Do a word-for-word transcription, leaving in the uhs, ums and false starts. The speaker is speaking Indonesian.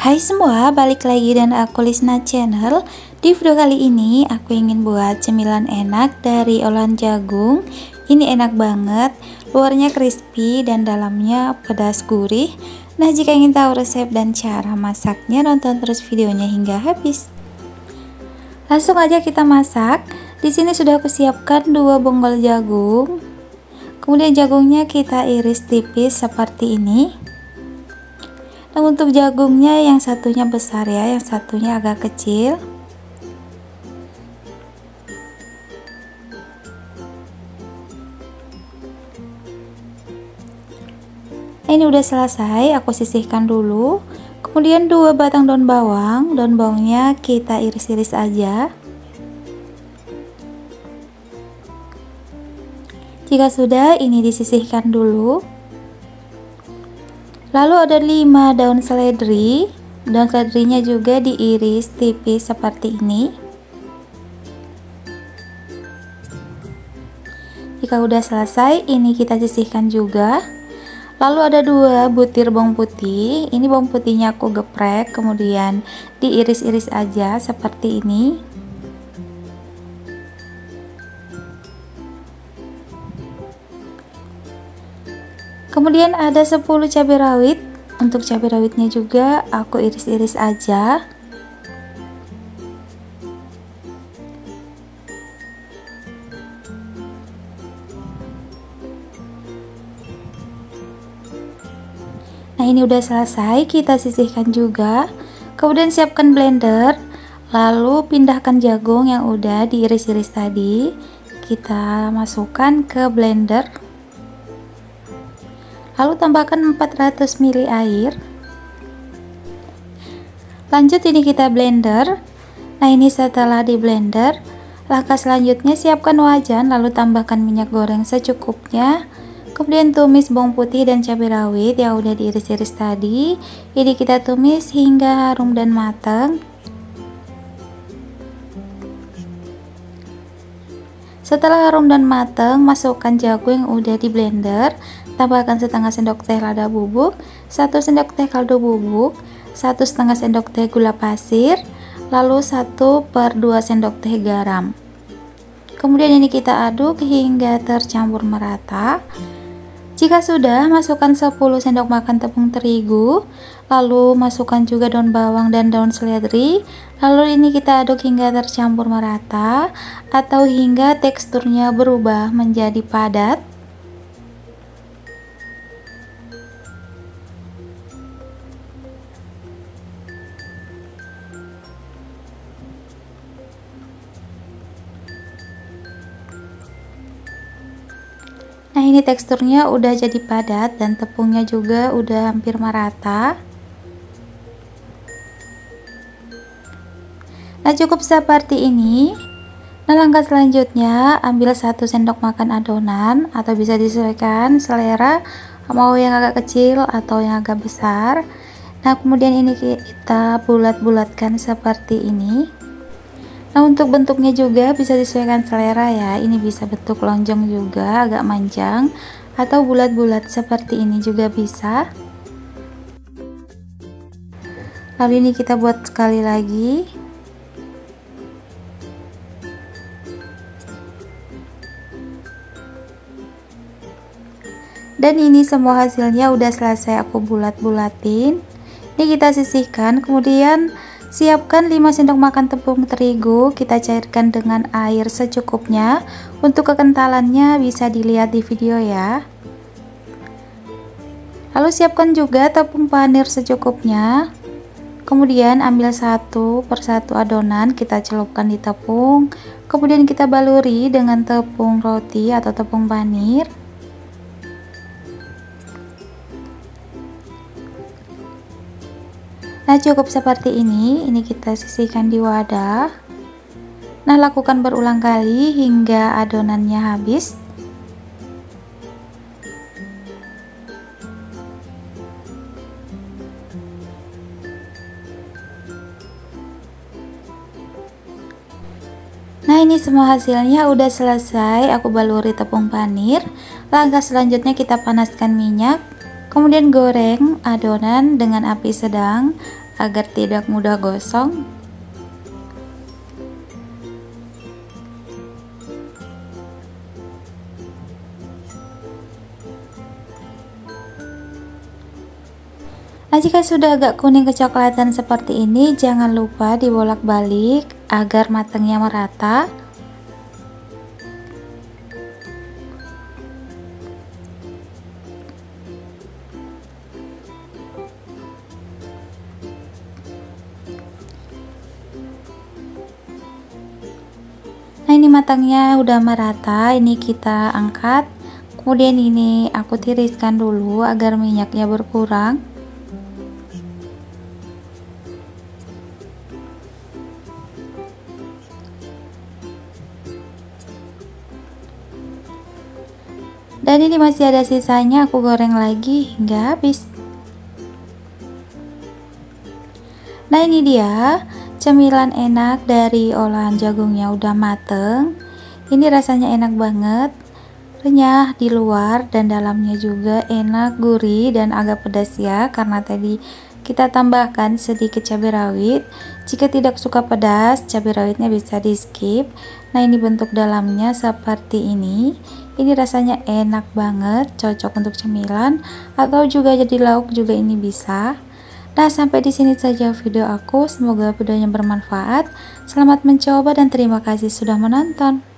Hai semua, balik lagi dan aku Lisna Channel. Di video kali ini aku ingin buat cemilan enak dari olahan jagung. Ini enak banget, luarnya crispy dan dalamnya pedas gurih. Nah, jika ingin tahu resep dan cara masaknya, nonton terus videonya hingga habis. Langsung aja kita masak. Di sini sudah aku siapkan dua bonggol jagung. Kemudian jagungnya kita iris tipis seperti ini. Nah, untuk jagungnya yang satunya besar ya, yang satunya agak kecil. Nah, ini udah selesai, aku sisihkan dulu. Kemudian dua batang daun bawang, daun bawangnya kita iris-iris aja. Jika sudah, ini disisihkan dulu. Lalu ada lima daun seledri. Daun seledrinya juga diiris tipis seperti ini. Jika udah selesai, ini kita sisihkan juga. Lalu ada dua butir bawang putih. Ini bawang putihnya aku geprek, kemudian diiris-iris aja seperti ini. Kemudian ada sepuluh cabai rawit. Untuk cabai rawitnya juga aku iris-iris aja. Nah, ini udah selesai, kita sisihkan juga. Kemudian siapkan blender. Lalu pindahkan jagung yang udah diiris-iris tadi. Kita masukkan ke blender. Lalu tambahkan empat ratus mililiter air. Lanjut ini kita blender. Nah, ini setelah di blender, langkah selanjutnya siapkan wajan, lalu tambahkan minyak goreng secukupnya. Kemudian tumis bawang putih dan cabai rawit yang udah diiris-iris tadi. Ini kita tumis hingga harum dan matang. Setelah harum dan matang, masukkan jagung yang udah di blender. Tambahkan setengah sendok teh lada bubuk, satu sendok teh kaldu bubuk, satu setengah sendok teh gula pasir, lalu satu per dua sendok teh garam. Kemudian ini kita aduk hingga tercampur merata. Jika sudah, masukkan sepuluh sendok makan tepung terigu, lalu masukkan juga daun bawang dan daun seledri. Lalu ini kita aduk hingga tercampur merata atau hingga teksturnya berubah menjadi padat. Nah, ini teksturnya udah jadi padat dan tepungnya juga udah hampir merata. Nah, cukup seperti ini. Nah, langkah selanjutnya ambil satu sendok makan adonan atau bisa disesuaikan selera, mau yang agak kecil atau yang agak besar. Nah, kemudian ini kita bulat-bulatkan seperti ini. Nah, untuk bentuknya juga bisa disesuaikan selera ya. Ini bisa bentuk lonjong juga, agak manjang, atau bulat-bulat seperti ini juga bisa. Lalu ini kita buat sekali lagi. Dan ini semua hasilnya udah selesai aku bulat-bulatin. Ini kita sisihkan, kemudian siapkan lima sendok makan tepung terigu, kita cairkan dengan air secukupnya. Untuk kekentalannya bisa dilihat di video ya. Lalu siapkan juga tepung panir secukupnya. Kemudian ambil satu persatu adonan, kita celupkan di tepung. Kemudian kita baluri dengan tepung roti atau tepung panir. Nah, cukup seperti ini. Ini kita sisihkan di wadah. Nah, lakukan berulang kali hingga adonannya habis. Nah, ini semua hasilnya udah selesai. Aku baluri tepung panir. Langkah selanjutnya kita panaskan minyak. Kemudian goreng adonan dengan api sedang agar tidak mudah gosong. Nah, jika sudah agak kuning kecoklatan seperti ini, jangan lupa dibolak-balik agar matangnya merata. Nah, ini matangnya udah merata, ini kita angkat. Kemudian ini aku tiriskan dulu agar minyaknya berkurang. Dan ini masih ada sisanya, aku goreng lagi hingga habis. Nah, ini dia cemilan enak dari olahan jagungnya udah mateng. Ini rasanya enak banget, renyah di luar dan dalamnya juga enak, gurih dan agak pedas ya, karena tadi kita tambahkan sedikit cabai rawit. Jika tidak suka pedas, cabai rawitnya bisa di skip. Nah, ini bentuk dalamnya seperti ini. Ini rasanya enak banget, cocok untuk cemilan atau juga jadi lauk juga ini bisa. Nah, sampai di sini saja video aku. Semoga videonya bermanfaat. Selamat mencoba dan terima kasih sudah menonton.